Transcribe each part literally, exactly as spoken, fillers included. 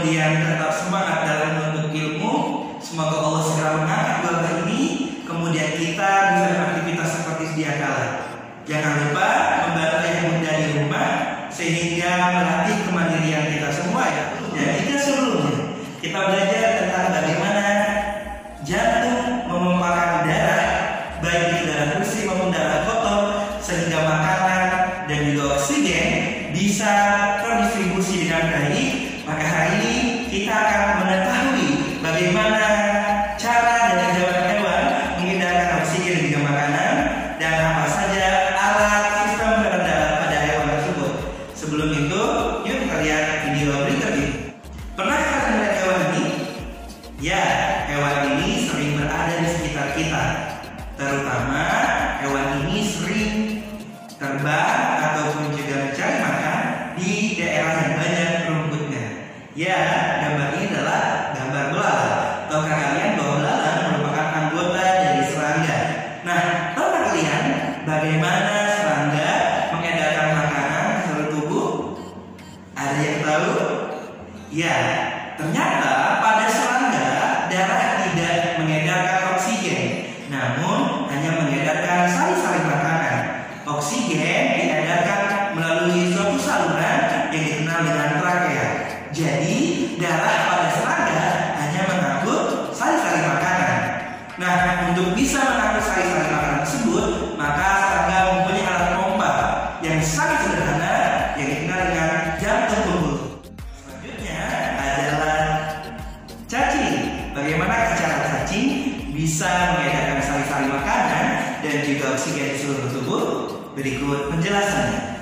kemudian tetap semangat dalam menuntut ilmu. Semoga Allah segera mengangkat wabah ini, kemudian kita bisa beraktivitas seperti sedia kala. Jangan lupa membantu yang bunda di rumah sehingga melatih kemandirian kita semua ya. Dan jika sebelumnya kita belajar tentang bagaimana jantung memompakan darah, baik itu darah bersih maupun darah kotor, sehingga makanan dan juga oksigen bisa terdistribusi dengan baik, maka hari ini kita akan mengetahui bagaimana cara dari hewan-hewan mengedarkan oksigen juga makanan dan apa saja alat sistem peredaran darah pada hewan tersebut. Sebelum itu, yuk kita lihat video berikut ini. Pernah kalian melihat hewan ini? Ya, hewan ini sering berada di sekitar kita. Terutama hewan ini sering terbang ataupun juga mencari makan di daerah yang banyak rumputnya. Ya, gambar ini adalah gambar belalang. Tahukah kalian bahwa belalang merupakan anggota dari serangga? Nah, tahukah kalian bagaimana serangga mengedarkan makanan ke seluruh tubuh? Ada yang tahu? Ya, ternyata pada serangga darah tidak mengedarkan oksigen, namun hanya mengedarkan sari-sari makanan. Oksigen diedarkan melalui suatu saluran yang dikenal dengan trakea. Jadi darah pada serangga hanya mengangkut sari-sari makanan. Nah, untuk bisa mengangkut sari-sari makanan tersebut, maka serangga mempunyai alat pompa yang sangat sederhana yang dikenal dengan jantung pembuluh. Selanjutnya adalah cacing. Bagaimana cara cacing bisa mengedarkan sari-sari makanan dan juga oksigen di seluruh tubuh? Berikut penjelasannya.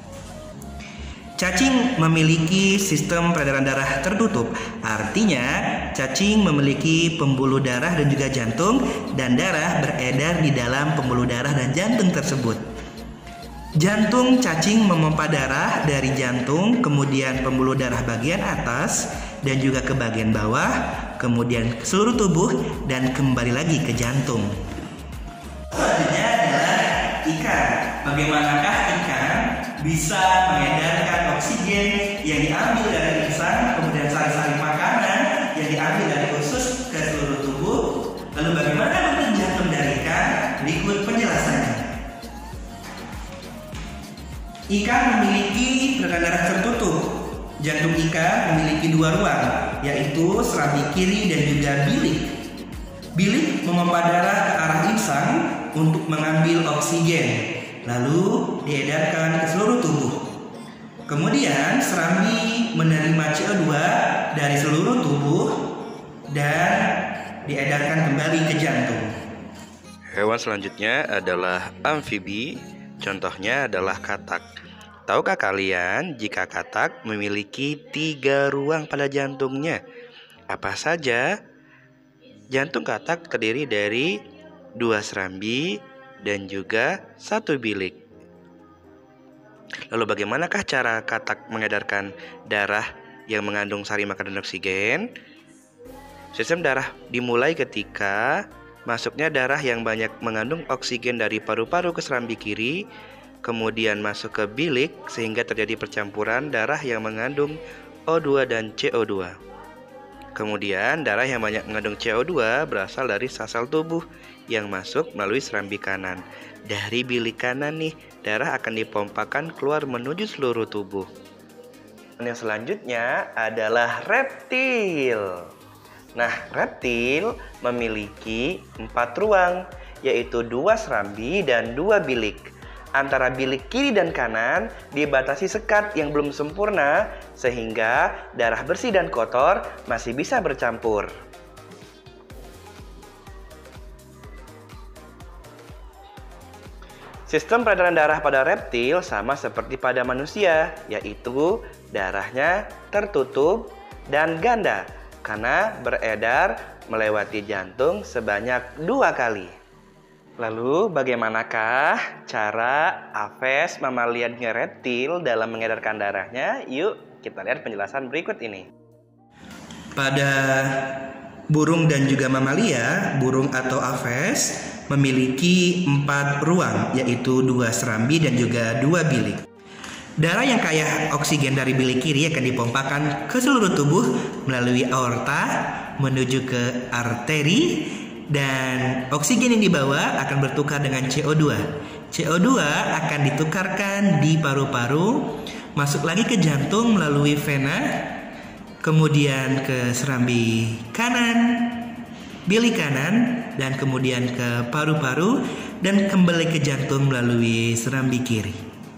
Cacing memiliki sistem peredaran darah tertutup. Artinya, cacing memiliki pembuluh darah dan juga jantung, dan darah beredar di dalam pembuluh darah dan jantung tersebut. Jantung cacing memompa darah dari jantung, kemudian pembuluh darah bagian atas, dan juga ke bagian bawah, kemudian ke seluruh tubuh, dan kembali lagi ke jantung. Selanjutnya adalah ikan. Bagaimanakah ikan bisa mengedarkan oksigen yang diambil dari lisan, kemudian sari-sari makanan yang diambil dari usus ke seluruh tubuh? Lalu bagaimana bentuk jantung dari ikan? Berikut penjelasannya. Ikan memiliki peredaran darah tertutup. Jantung ikan memiliki dua ruang, yaitu serambi kiri dan juga bilik. Bilik memompa darah ke arah insang untuk mengambil oksigen, lalu diedarkan ke seluruh tubuh. Kemudian serambi menerima C O dua dari seluruh tubuh dan diedarkan kembali ke jantung. Hewan selanjutnya adalah amfibi. Contohnya adalah katak. Tahukah kalian jika katak memiliki tiga ruang pada jantungnya? Apa saja? Jantung katak terdiri dari dua serambi dan juga satu bilik. Lalu bagaimanakah cara katak mengedarkan darah yang mengandung sari makanan dan oksigen? Sistem darah dimulai ketika masuknya darah yang banyak mengandung oksigen dari paru-paru ke serambi kiri, kemudian masuk ke bilik sehingga terjadi percampuran darah yang mengandung O dua dan C O dua. Kemudian darah yang banyak mengandung C O dua berasal dari sel-sel tubuh yang masuk melalui serambi kanan. Dari bilik kanan nih, darah akan dipompakan keluar menuju seluruh tubuh. Dan yang selanjutnya adalah reptil. Nah, reptil memiliki empat ruang, yaitu dua serambi dan dua bilik. Antara bilik kiri dan kanan dibatasi sekat yang belum sempurna, sehingga darah bersih dan kotor masih bisa bercampur. Sistem peredaran darah pada reptil sama seperti pada manusia, yaitu darahnya tertutup dan ganda karena beredar melewati jantung sebanyak dua kali. Lalu bagaimanakah cara aves, mamalia dan reptil dalam mengedarkan darahnya? Yuk kita lihat penjelasan berikut ini. Pada burung dan juga mamalia, burung atau aves memiliki empat ruang, yaitu dua serambi dan juga dua bilik. Darah yang kaya oksigen dari bilik kiri akan dipompakan ke seluruh tubuh melalui aorta menuju ke arteri, dan oksigen yang dibawa akan bertukar dengan C O dua. C O dua akan ditukarkan di paru-paru, masuk lagi ke jantung melalui vena, kemudian ke serambi kanan, bilik kanan, dan kemudian ke paru-paru, dan kembali ke jantung melalui serambi kiri.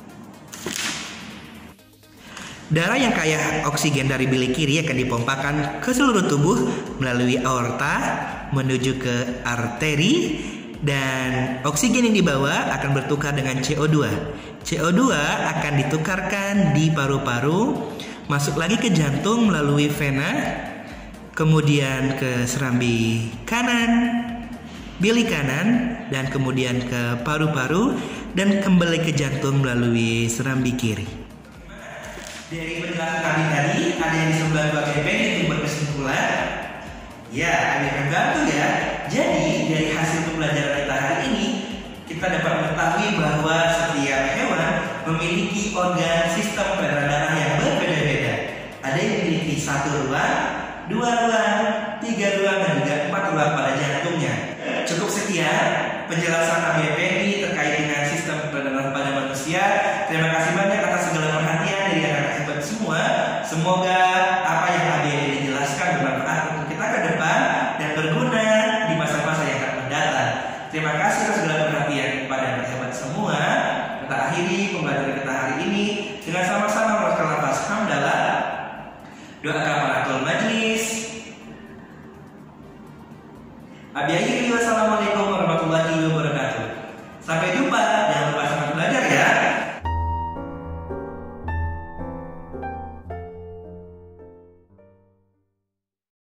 Darah yang kaya oksigen dari bilik kiri akan dipompakan ke seluruh tubuh melalui aorta menuju ke arteri, dan oksigen yang dibawa akan bertukar dengan C O dua. C O dua akan ditukarkan di paru-paru, masuk lagi ke jantung melalui vena, kemudian ke serambi kanan, bilik kanan, dan kemudian ke paru-paru, dan kembali ke jantung melalui serambi kiri. Dari penjelasan kami tadi, ada yang di sebelah dua bagian itu berkesimpulan. Ya, ada yang bantu ya. Jadi dari hasil pembelajaran kita hari ini, kita dapat mengetahui bahwa setiap hewan memiliki organ sistem peredaran darah yang berbeda-beda. Ada yang memiliki satu ruang, dua ruang, tiga ruang, dan juga empat ruang pada jantungnya. Cukup sekian penjelasan A B P ini terkait dengan sistem peredaran pada manusia. Terima kasih banyak atas segala perhatian dari anak-anak hebat semua. Semoga apa yang A B P ini jelaskan bermanfaat untuk kita ke depan dan berguna di masa-masa yang akan mendatang. Terima kasih atas segala perhatian kepada anak hebat semua. Kita akhiri pembelajaran kita hari ini dengan sama-sama melakukan lafaz hamdalah, doa kafaratul majlis. Abi